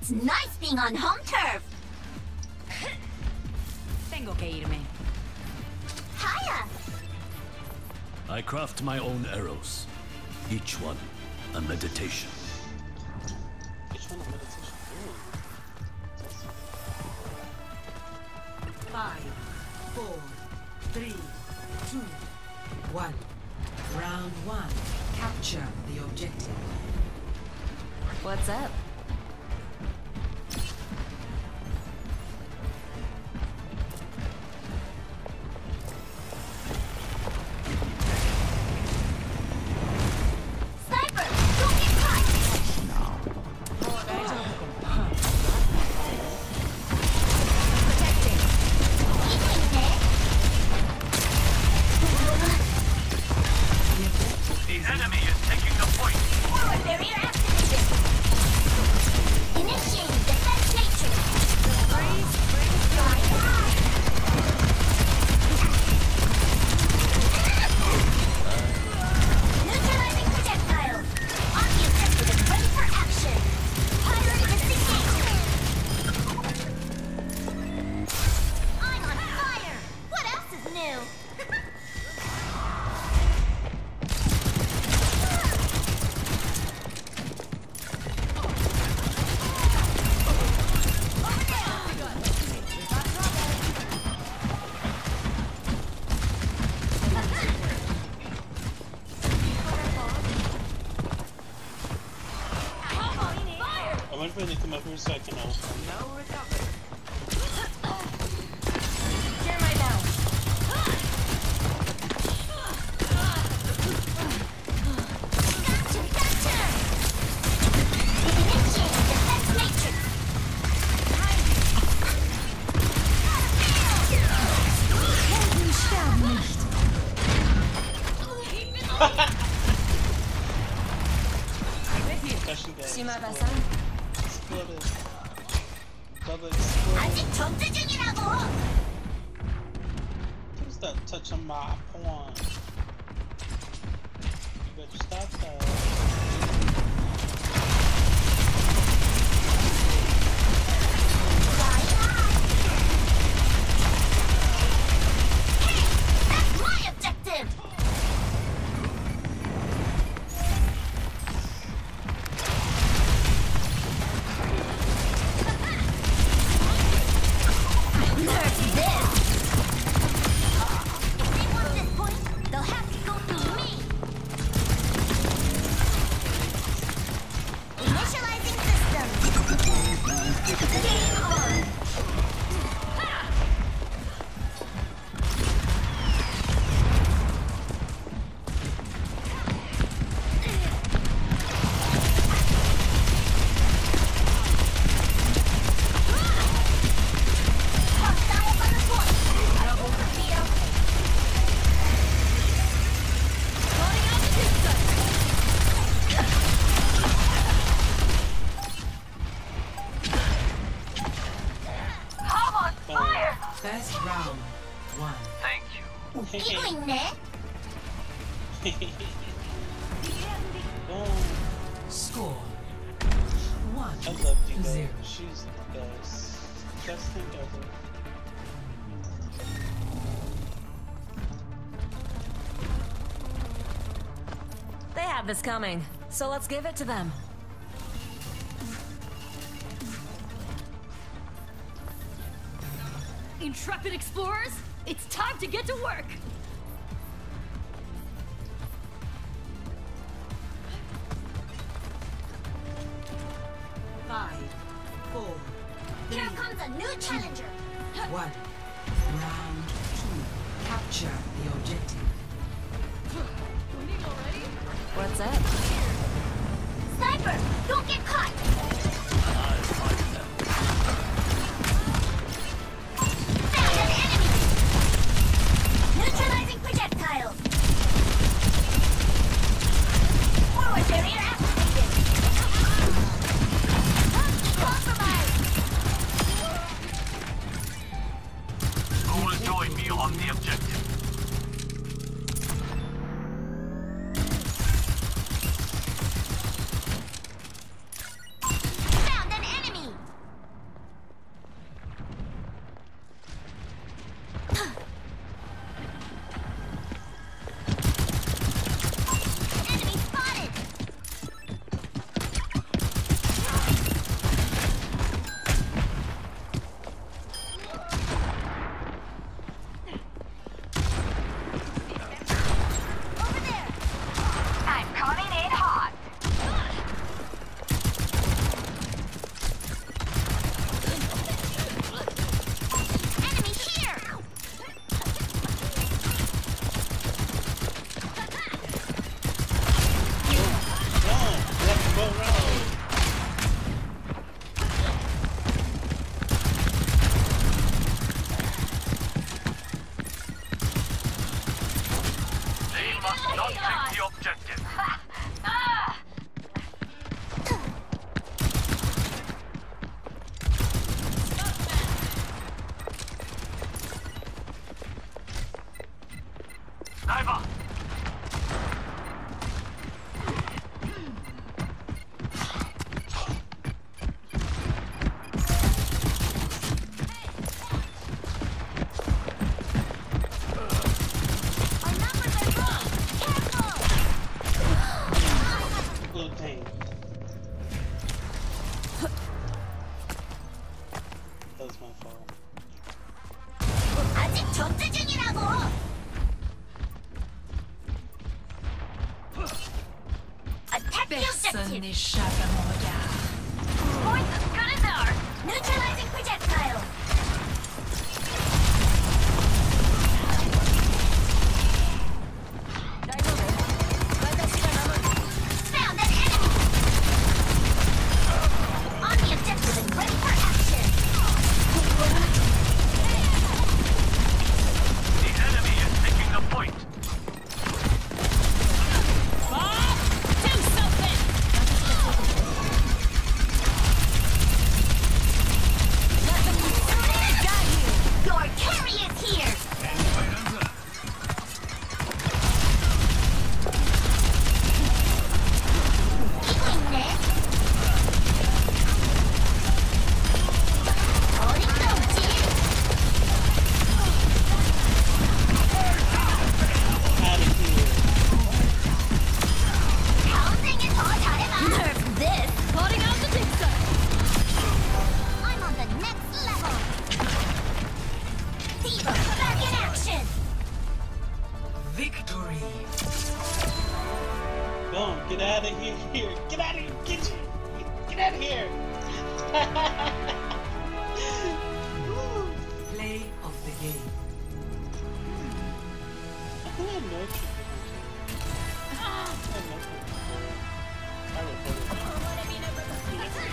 It's nice being on home turf. Tengo que irme. Hiya! I craft my own arrows, each one a meditation. Each one a meditation. Ooh. 5, 4, 3, 2, 1. Round 1. Capture the objective. What's up? I wonder if I need to come up here so I can No recovery. Share my bounce. Gotcha! Initiating defense matrix. Helden sterben nicht. See my best son? Exploded. Double exploded. 아직 전투 중이라고. Who's that touching my porn? You better stop that. First round. 1. Thank you. 웃기고 있네. Score. 1. I love Diva. 0. She's the best. Best thing ever. They have this coming, so let's give it to them. Intrepid explorers, it's time to get to work! 5, 4, 3, Here comes a new challenger. 1. Round 2. Capture the objective. What's up? Sniper, don't get caught. Found an enemy. Neutralizing projectiles. Forward barrier activated. Compromise. Who will join me on the objective? objective. n'échappe à mon regard. Points as good as ours. Neutralizing projectile. Found an enemy. On the objective and ready for action. The enemy is taking the point. Do something! Your carry is here. Healing net. Holding close, dear. Out of here. Housing is all 잘해봐. Nerf this! Putting out the pizza! I'm on the next level. Diva, back in action. Victory. Boom, get out of here. Get out of here. Get out of here. Woo. Play of the game. I think I know what you're doing. I reported.